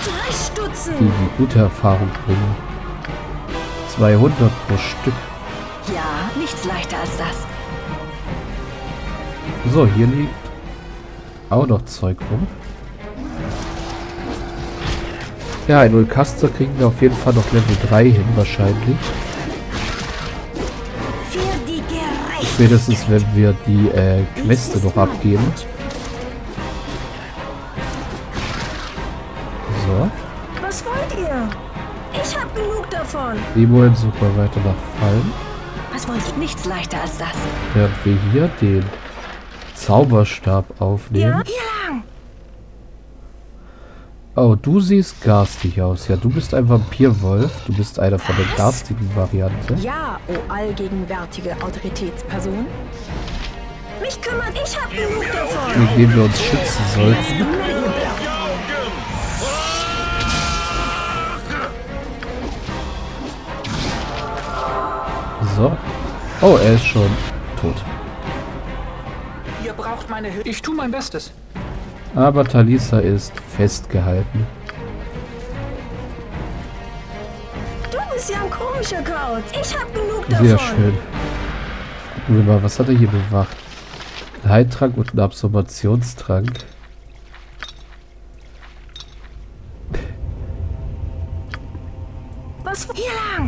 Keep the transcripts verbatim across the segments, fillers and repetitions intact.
Drei Stutzen. Die, die gute Erfahrung bringen. zweihundert pro Stück. Ja, nichts leichter als das. So, hier liegt auch noch Zeug rum. Ja, in Ulcaster kriegen wir auf jeden Fall noch Level drei hin, wahrscheinlich. Für die Gerechtigkeit. Spätestens, wenn wir die äh, Queste noch abgeben. So. Was wollt ihr? Ich hab genug davon. Die wollen super weiter nach Fallen. Was wollt ihr? Nichts leichter als das. Während wir hier den Zauberstab aufnehmen. Ja, hier lang. Oh, du siehst garstig aus. Ja, du bist ein Vampirwolf. Du bist einer von der garstigen Variante. Ja, o allgegenwärtige Autoritätsperson. Mich kümmert, ich hab genug davon. Mit dem wir uns schützen sollten. So. Oh, er ist schon tot. Ihr braucht meine Hilfe. Ich tue mein Bestes. Aber Talisa ist festgehalten. Du bist ja ein komischer Kauz. Ich hab genug davon. Sehr schön. Gucken wir mal, was hat er hier bewacht? Ein Heiltrank und ein Absorptionstrank. Was? Hier lang.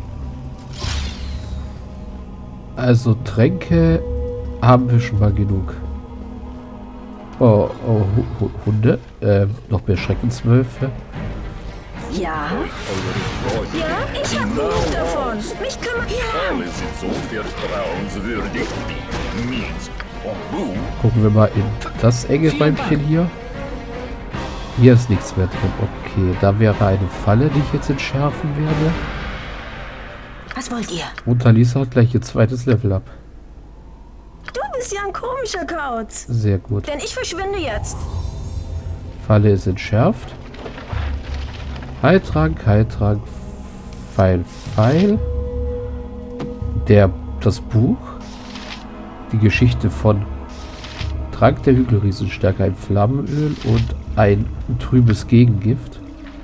Also Tränke haben wir schon mal genug. Oh, oh, Hu- Hunde. Äh, noch mehr Schreckenswölfe. Ja? Ja, ich hab genug davon. Mich kümmert. Hier lang. Alle sind so vertrauenswürdig wie Mies und Bu. Gucken wir mal in das enge Räumchen hier. Hier ist nichts mehr drin. Okay, da wäre eine Falle, die ich jetzt entschärfen werde. Was wollt ihr? Und Talisa hat gleich ihr zweites Level ab. Du bist ja ein komischer Kauz. Sehr gut. Denn ich verschwinde jetzt. Falle ist entschärft. Heiltrank, Heiltrank, Pfeil, Pfeil. Der, das Buch. Die Geschichte von Trank der Hügelriesenstärke, ein Flammenöl und ein trübes Gegengift.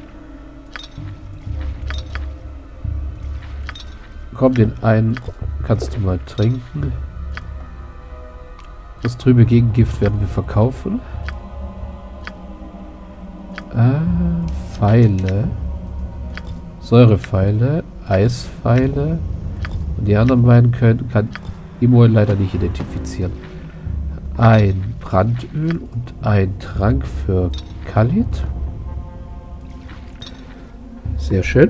Komm, den einen kannst du mal trinken. Das trübe Gegengift werden wir verkaufen. Äh, Pfeile. Säurepfeile, Eispfeile. Und die anderen beiden können, kann Imoen leider nicht identifizieren. Ein Brandöl und ein Trank für Khalid. Sehr schön.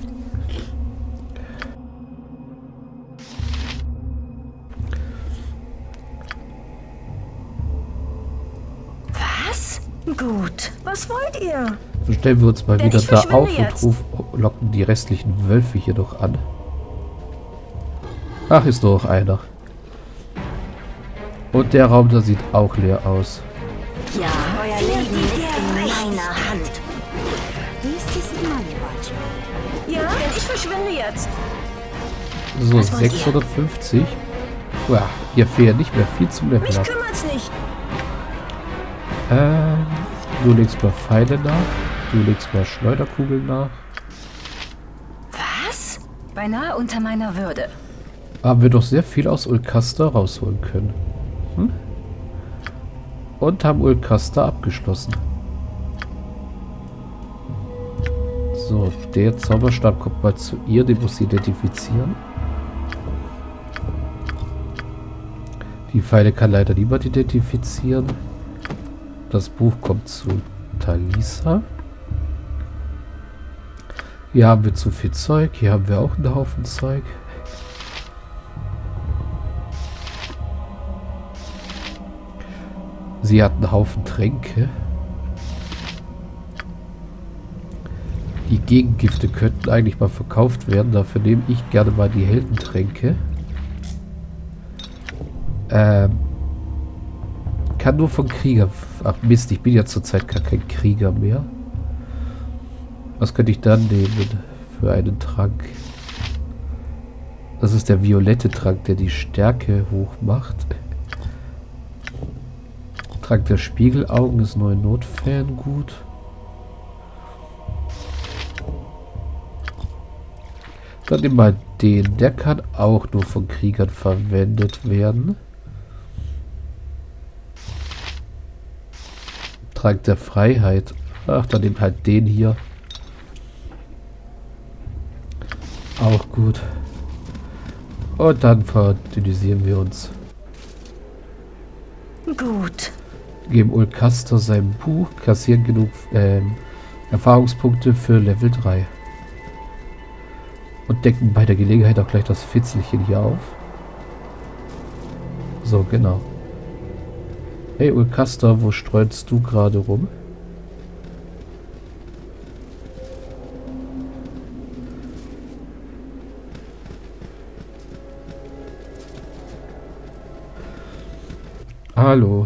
Was? Gut. Was wollt ihr? So stellen wir uns mal Denn wieder ich da verschwinde auf jetzt. und ruf, locken die restlichen Wölfe hier noch an. Ach, ist noch einer. Und der Raum da sieht auch leer aus. Ja, euer Leben liegt in meiner Hand. Dies ist meine Wahl. Ja, denn ich verschwinde jetzt. So, Was wollt ihr? sechshundertfünfzig. Uah, hier fehlt nicht mehr viel zum Level Mich ab. kümmert's nicht. Ähm, du legst mal Pfeile nach. Du legst mal Schleuderkugeln nach. Was? Beinahe unter meiner Würde. Haben wir doch sehr viel aus Ulcaster rausholen können. Hm? Und haben Ulcaster abgeschlossen. So, der Zauberstab kommt mal zu ihr. Den muss sie identifizieren. Die Pfeile kann leider niemand identifizieren. Das Buch kommt zu Talisa. Hier haben wir zu viel Zeug. Hier haben wir auch einen Haufen Zeug. Sie hat einen Haufen Tränke. Die Gegengifte könnten eigentlich mal verkauft werden. Dafür nehme ich gerne mal die Heldentränke. Ähm, kann nur von Krieger. Ach Mist, ich bin ja zurzeit gar kein Krieger mehr. Was könnte ich dann nehmen für einen Trank? Das ist der violette Trank, der die Stärke hoch macht. Trank der Spiegelaugen ist nur in Notfällen gut. Dann nehmen wir den. Der kann auch nur von Kriegern verwendet werden. Trank der Freiheit. Ach, dann nimmt halt den hier. Auch gut. Und dann verdünnisieren wir uns. Gut. Geben Ulcaster sein Buch, kassieren genug ähm, Erfahrungspunkte für Level drei. Und decken bei der Gelegenheit auch gleich das Fitzelchen hier auf. So, genau. Hey Ulcaster, wo streunst du gerade rum? Hallo.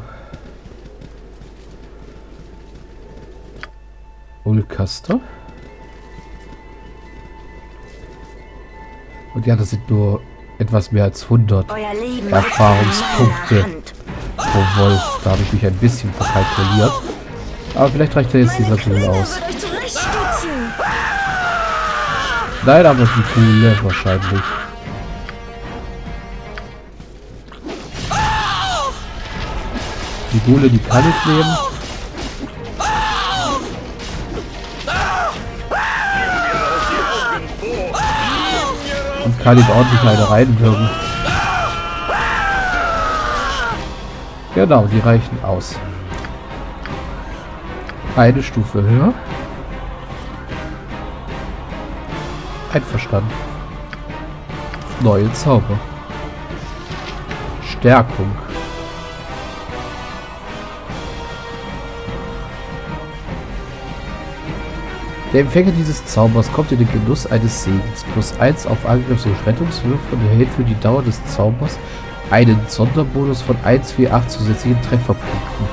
Ulcaster? Und ja, das sind nur etwas mehr als hundert Euer Leben Erfahrungspunkte pro Wolf. Da habe ich mich ein bisschen verkalkuliert. Aber vielleicht reicht ja jetzt dieser Duel aus. Nein, aber die Kuhle wahrscheinlich. Die Gule, die kann ich nehmen. Und kann ich ordentlich eine reinwirken. Genau, die reichen aus. Eine Stufe höher. Einverstanden. Neue Zauber. Stärkung. Der Empfänger dieses Zaubers kommt in den Genuss eines Segens. Plus eins auf Angriffs- und Rettungswürfe und erhält für die Dauer des Zaubers einen Sonderbonus von eins vier acht zusätzlichen Trefferpunkten.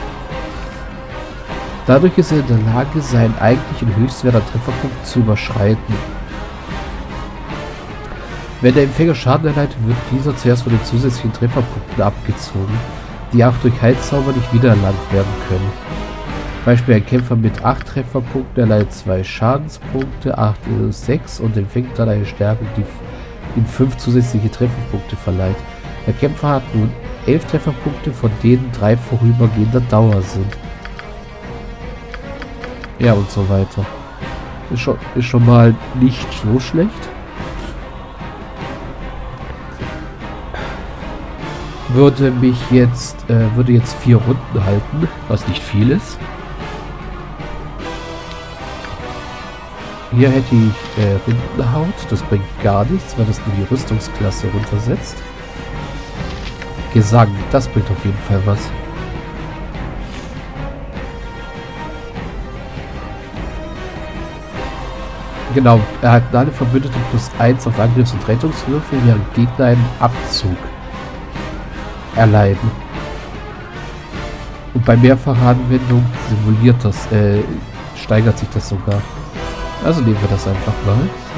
Dadurch ist er in der Lage, seinen eigentlichen Höchstwert an Trefferpunkten zu überschreiten. Wenn der Empfänger Schaden erleidet, wird dieser zuerst von den zusätzlichen Trefferpunkten abgezogen, die auch durch Heilzauber nicht wiedererlangt werden können. Beispiel ein Kämpfer mit acht Trefferpunkten erleidet zwei Schadenspunkte, acht sechs und empfängt dann eine Stärke, die ihm fünf zusätzliche Trefferpunkte verleiht. Der Kämpfer hat nun elf Trefferpunkte, von denen drei vorübergehender Dauer sind. Ja, und so weiter. Ist schon, ist schon mal nicht so schlecht. Würde mich jetzt, äh, würde jetzt vier Runden halten, was nicht viel ist. Hier hätte ich äh, Rindenhaut, das bringt gar nichts, weil das nur die Rüstungsklasse runtersetzt. Gesang, das bringt auf jeden Fall was. Genau, erhalten alle Verbündeten plus eins auf Angriffs- und Rettungswürfe, während Gegner einen Abzug erleiden. Und bei mehrfacher Anwendung simuliert das, äh, steigert sich das sogar. Also nehmen wir das einfach mal.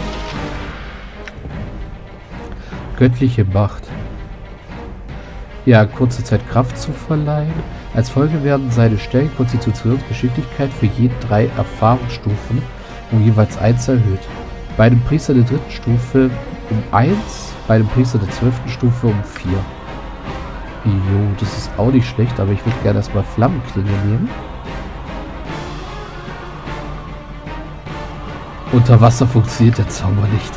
Göttliche Macht. Ja, kurze Zeit Kraft zu verleihen. Als Folge werden seine Stärke, Konstitution und Geschicklichkeit für je drei Erfahrungsstufen um jeweils eins erhöht. Bei einem Priester der dritten Stufe um eins, bei einem Priester der zwölften Stufe um vier. Jo, das ist auch nicht schlecht, aber ich würde gerne erstmal Flammenklinge nehmen. Unter Wasser funktioniert der Zauber nicht.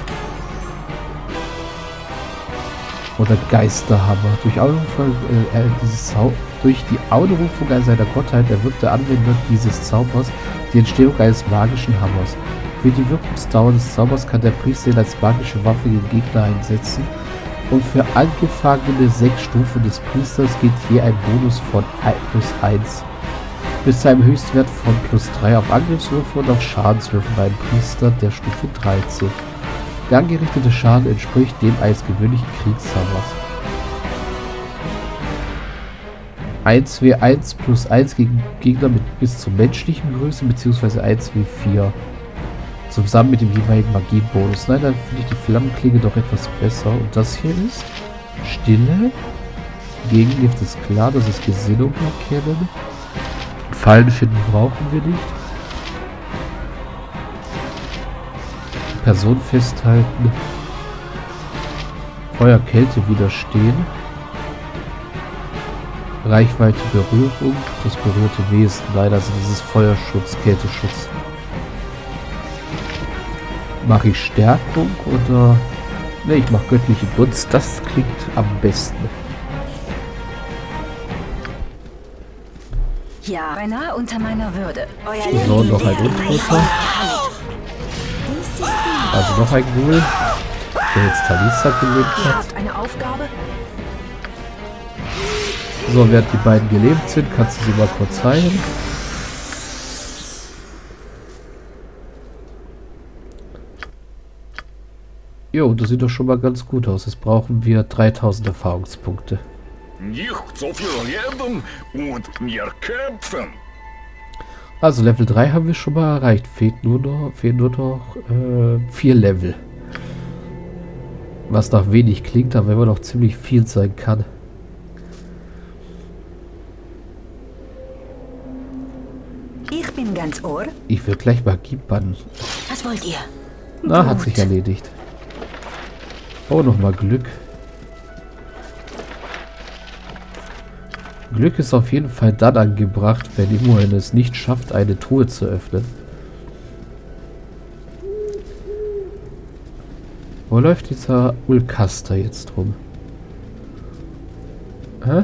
Oder Geisterhammer. Durch, Augenrufung, äh, dieses Zau durch die Augenrufung seiner Gottheit erwirkt der Anwender dieses Zaubers die Entstehung eines magischen Hammers. Für die Wirkungsdauer des Zaubers kann der Priester ihn als magische Waffe gegen Gegner einsetzen. Und für angefangene sechs Stufen des Priesters geht je ein Bonus von plus eins. Bis zu einem Höchstwert von plus drei auf Angriffswürfe und auf Schadenswürfe beim Priester der Stufe dreizehn. Der angerichtete Schaden entspricht dem eines gewöhnlichen Kriegshammers. eins W eins plus eins gegen Gegner mit bis zur menschlichen Größe bzw. eins W vier. Zusammen mit dem jeweiligen Magiebonus. Nein, dann finde ich die Flammenklinge doch etwas besser. Und das hier ist Stille. Gegengift ist klar, das ist Gesinnung erkennen. Fallen finden brauchen wir nicht. Person festhalten. Feuer, Kälte widerstehen. Reichweite, Berührung. Das berührte Wesen. Nein, also das ist Feuerschutz, Kälteschutz. Mache ich Stärkung oder... Ne, ich mache göttliche Gunst. Das klingt am besten. Ja, beinahe unter meiner Würde. So, noch ein Untoter. Also noch ein Ghoul, der jetzt Talisa gelebt hat. Eine Aufgabe? So, während die beiden gelebt sind, kannst du sie mal kurz heilen. Jo, das sieht doch schon mal ganz gut aus. Jetzt brauchen wir dreitausend Erfahrungspunkte. Nicht so viel reden und mehr kämpfen. Also Level drei haben wir schon mal erreicht. Fehlt nur noch, fehlen nur noch äh, vier Level. Was nach wenig klingt, aber immer noch ziemlich viel sein kann. Ich bin ganz Ohr. Ich will gleich Magie bannen. Was wollt ihr? Na, hat Gut. sich erledigt. Oh, nochmal Glück. Glück ist auf jeden Fall dann angebracht, wenn Immoen es nicht schafft, eine Truhe zu öffnen. Wo läuft dieser Ulcaster jetzt rum? Hä?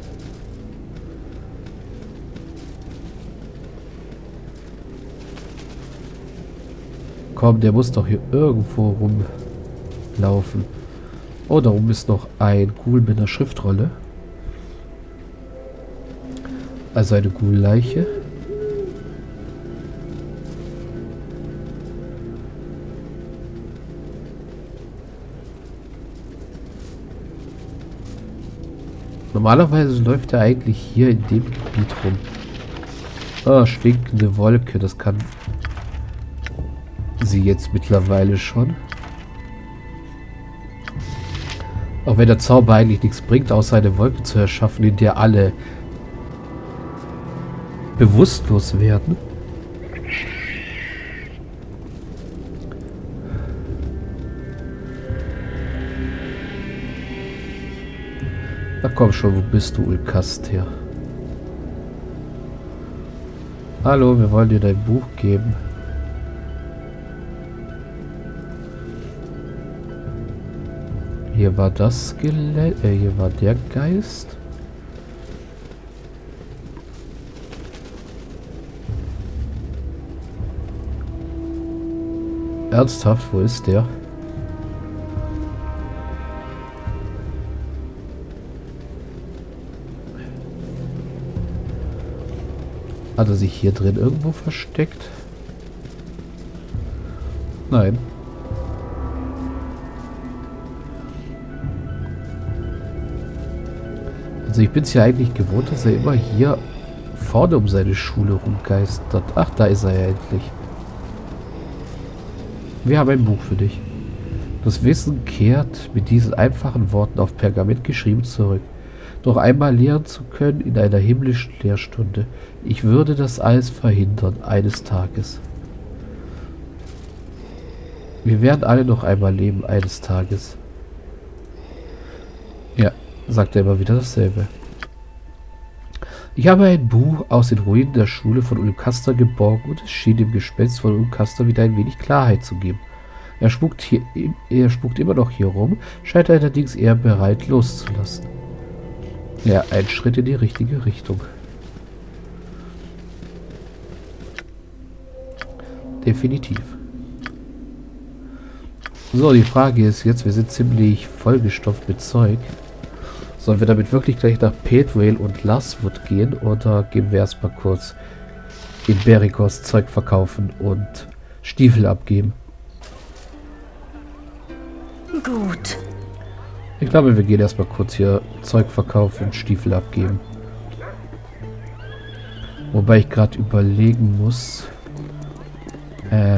Komm, der muss doch hier irgendwo rumlaufen. Oh, da oben ist noch ein Ghoul mit einer Schriftrolle. Also eine Ghoul-Leiche. Normalerweise läuft er eigentlich hier in dem Gebiet rum. Ah, stinkende Wolke, das kann sie jetzt mittlerweile schon. Auch wenn der Zauber eigentlich nichts bringt, außer eine Wolke zu erschaffen, in der alle bewusstlos werden. Na komm schon, wo bist du, Ulcaster? Hallo, wir wollen dir dein Buch geben. Hier war das Skelett, äh, hier war der Geist. Ernsthaft, wo ist der? Hat er sich hier drin irgendwo versteckt? Nein. Also ich bin es ja eigentlich gewohnt, dass er immer hier vorne um seine Schule rumgeistert. Ach, da ist er ja endlich. Wir haben ein Buch für dich. Das Wissen kehrt mit diesen einfachen Worten auf Pergament geschrieben zurück. Noch einmal lehren zu können in einer himmlischen Lehrstunde. Ich würde das alles verhindern, eines Tages. Wir werden alle noch einmal leben, eines Tages. Ja, sagt er immer wieder dasselbe. Ich habe ein Buch aus den Ruinen der Schule von Ulcaster geborgen und es schien dem Gespenst von Ulcaster wieder ein wenig Klarheit zu geben. Er spukt, hier, er spukt immer noch hier rum, scheint allerdings eher bereit loszulassen. Ja, ein Schritt in die richtige Richtung. Definitiv. So, die Frage ist jetzt, wir sind ziemlich vollgestopft mit Zeug. Sollen wir damit wirklich gleich nach Petrail und Laswood gehen oder gehen wir erstmal kurz in Berikos Zeug verkaufen und Stiefel abgeben? Gut. Ich glaube, wir gehen erstmal kurz hier Zeug verkaufen und Stiefel abgeben. Wobei ich gerade überlegen muss, ähm,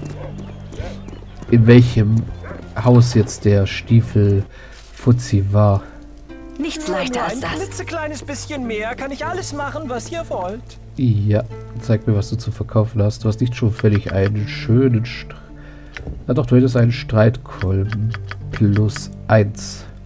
in welchem Haus jetzt der Stiefel Fuzzi war. Nichts leichter als Ein das. klitzekleines bisschen mehr kann ich alles machen, was ihr wollt. Ja, zeig mir, was du zu verkaufen hast. Du hast nicht schon völlig einen schönen St Na doch, du hättest einen Streitkolben. Plus eins.